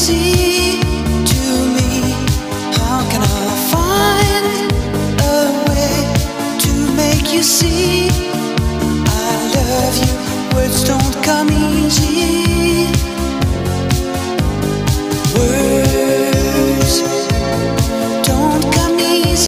easy to me. How can I find a way to make you see I love you?